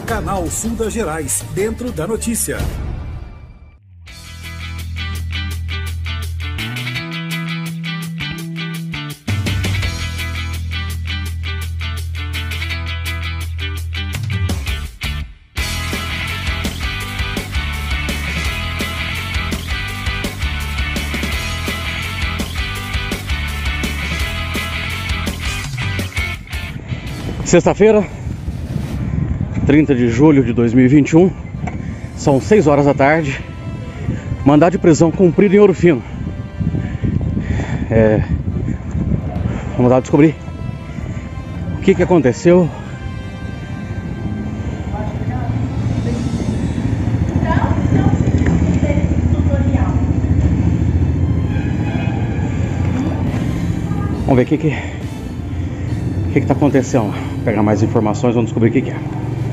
Canal Sul das Gerais, dentro da notícia. Sexta-feira, 30 de julho de 2021, são 6 horas da tarde, mandado de prisão cumprido em Ouro Fino. Vamos lá descobrir o que aconteceu. Vamos ver o que está acontecendo. Vou pegar mais informações, vamos descobrir o que é.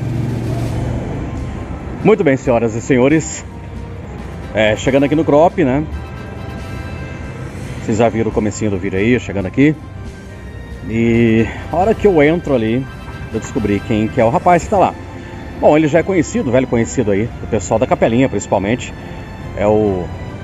Muito bem, senhoras e senhores, chegando aqui no Crop, né? Vocês já viram o comecinho do vídeo aí, chegando aqui. E a hora que eu entro ali, eu descobri quem que é o rapaz que está lá. Bom, ele já é conhecido, velho conhecido aí, do pessoal da Capelinha principalmente. É o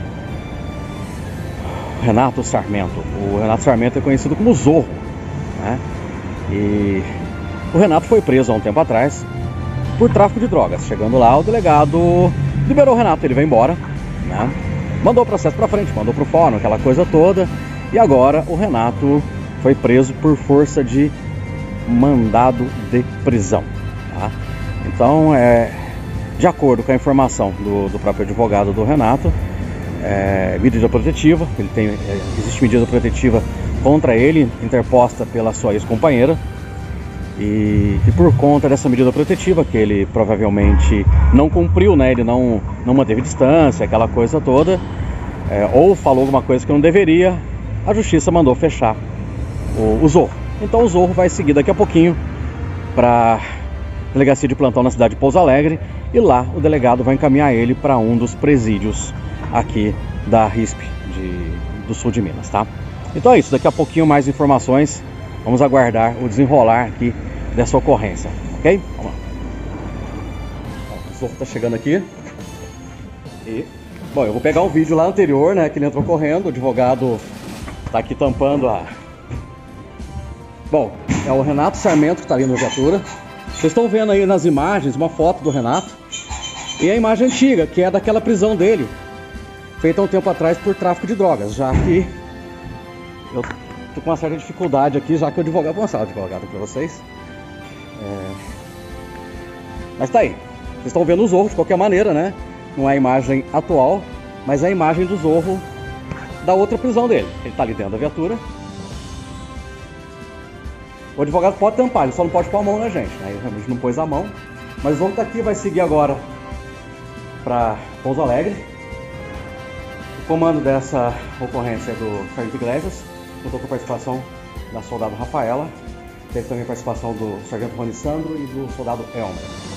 Renato Sarmento. O Renato Sarmento é conhecido como Zorro, né? E o Renato foi preso há um tempo atrás por tráfico de drogas. Chegando lá, o delegado liberou o Renato, ele veio embora, né? Mandou o processo pra frente, mandou pro fórum, aquela coisa toda. E agora o Renato foi preso por força de mandado de prisão, tá? Então, de acordo com a informação do próprio advogado do Renato, medida protetiva, existe medida protetiva contra ele, interposta pela sua ex-companheira, e por conta dessa medida protetiva, que ele provavelmente não cumpriu, né? Ele não manteve distância, aquela coisa toda, ou falou alguma coisa que não deveria, a justiça mandou fechar o Zorro. Então o Zorro vai seguir daqui a pouquinho para delegacia de plantão na cidade de Pouso Alegre, e lá o delegado vai encaminhar ele para um dos presídios aqui da RISP do sul de Minas, tá? Então é isso, daqui a pouquinho mais informações, vamos aguardar o desenrolar aqui dessa ocorrência, ok? Vamos lá. O Zorro tá chegando aqui. E, bom, eu vou pegar um vídeo lá anterior, né, que ele entrou correndo, o advogado tá aqui tampando a... Bom, é o Renato Sarmento que tá ali na viatura. Vocês estão vendo aí nas imagens uma foto do Renato. E a imagem antiga, que é daquela prisão dele, feita há um tempo atrás por tráfico de drogas, já que eu tô com uma certa dificuldade aqui, já que o advogado... Vou mostrar o advogado para vocês. Mas tá aí. Vocês estão vendo o Zorro de qualquer maneira, né? Não é a imagem atual, mas é a imagem do Zorro da outra prisão dele. Ele tá ali dentro da viatura. O advogado pode tampar, ele só não pode pôr a mão na gente, né? Ele realmente não pôs a mão. Mas o Zorro tá aqui, vai seguir agora para Pouso Alegre. O comando dessa ocorrência é do Sargento Iglesias. Contou com a participação da soldado Rafaela. Teve também a participação do Sargento Rony Sandro e do soldado Elmer.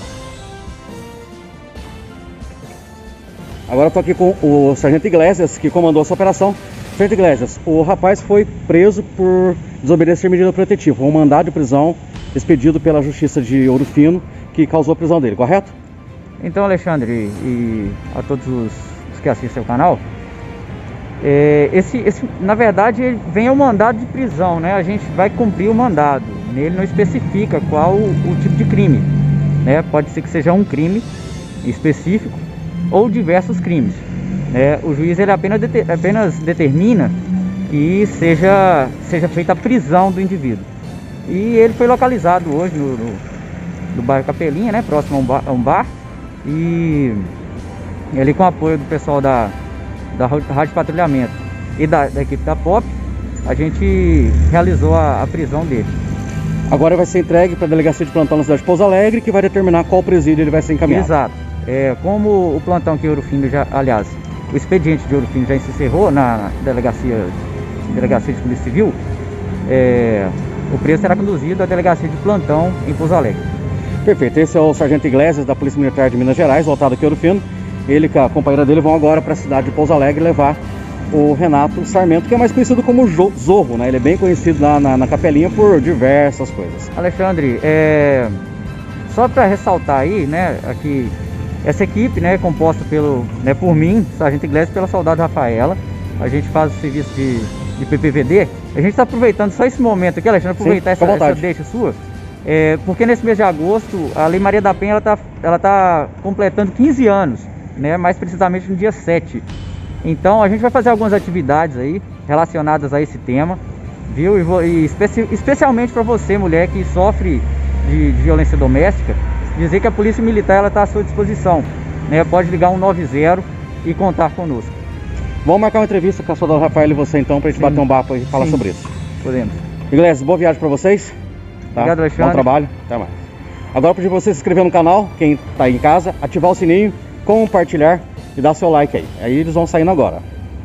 Agora eu tô aqui com o Sargento Iglesias, que comandou essa operação. Sargento Iglesias, o rapaz foi preso por desobedecer medida protetiva. Um mandado de prisão expedido pela Justiça de Ouro Fino, que causou a prisão dele, correto? Então, Alexandre, e a todos os que assistem ao canal, na verdade, vem ao mandado de prisão, né? A gente vai cumprir o mandado. Nele não especifica qual o tipo de crime, né? Pode ser que seja um crime específico ou diversos crimes, né? O juiz ele apenas determina que seja feita a prisão do indivíduo. E ele foi localizado hoje no bairro Capelinha, né? Próximo a um bar. E ele, com o apoio do pessoal da Rádio Patrulhamento e da equipe da POP, a gente realizou a prisão dele. Agora vai ser entregue para a delegacia de plantão na cidade de Pouso Alegre, que vai determinar qual presídio ele vai ser encaminhado. Exato. Como o plantão aqui em Ouro Fino aliás, o expediente de Ouro Fino já se encerrou na delegacia de Polícia Civil, o preso será conduzido à delegacia de plantão em Pouso Alegre. Perfeito. Esse é o Sargento Iglesias da Polícia Militar de Minas Gerais, voltado aqui em Ouro Fino. Ele e a companheira dele vão agora para a cidade de Pouso Alegre levar o Renato Sarmento, que é mais conhecido como Zorro, né? Ele é bem conhecido lá na Capelinha por diversas coisas. Alexandre, só para ressaltar aí, né, aqui, essa equipe, né, é composta por mim, Sargento Iglesias, pela soldado Rafaela. A gente faz o serviço de PPVD. A gente está aproveitando só esse momento aqui, Alexandre, aproveitar essa deixa sua, porque nesse mês de agosto a Lei Maria da Penha ela tá completando 15 anos, né, mais precisamente no dia 7. Então a gente vai fazer algumas atividades aí relacionadas a esse tema, viu? E especialmente para você, mulher que sofre de violência doméstica, dizer que a Polícia Militar ela está à sua disposição, né? Pode ligar 190 e contar conosco. Vamos marcar uma entrevista com a soldado Rafael e você então, para a gente bater um papo e falar sobre isso. Podemos. Iglesias, boa viagem para vocês. Tá? Obrigado, Alexandre. Bom trabalho. Até mais. Agora eu pedi você se inscrever no canal, quem está aí em casa, ativar o sininho, compartilhar e dar seu like aí. Aí eles vão saindo agora.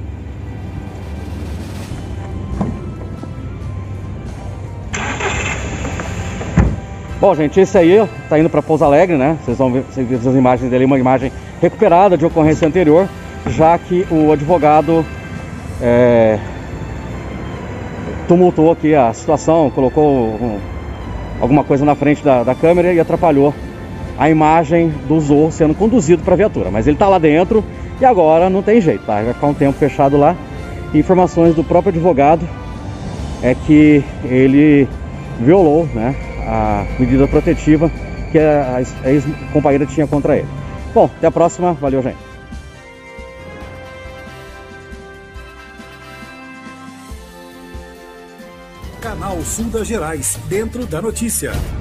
Bom, gente, esse aí tá indo para Pouso Alegre, né? Vocês vão ver as imagens dele, uma imagem recuperada de ocorrência anterior, já que o advogado tumultuou aqui a situação, colocou alguma coisa na frente da câmera e atrapalhou a imagem do Zorro sendo conduzido para a viatura. Mas ele tá lá dentro e agora não tem jeito, tá? Vai ficar um tempo fechado lá. Informações do próprio advogado é que ele violou, né, a medida protetiva que a ex-companheira tinha contra ele. Bom, até a próxima. Valeu, gente. Canal Sul das Gerais, dentro da notícia.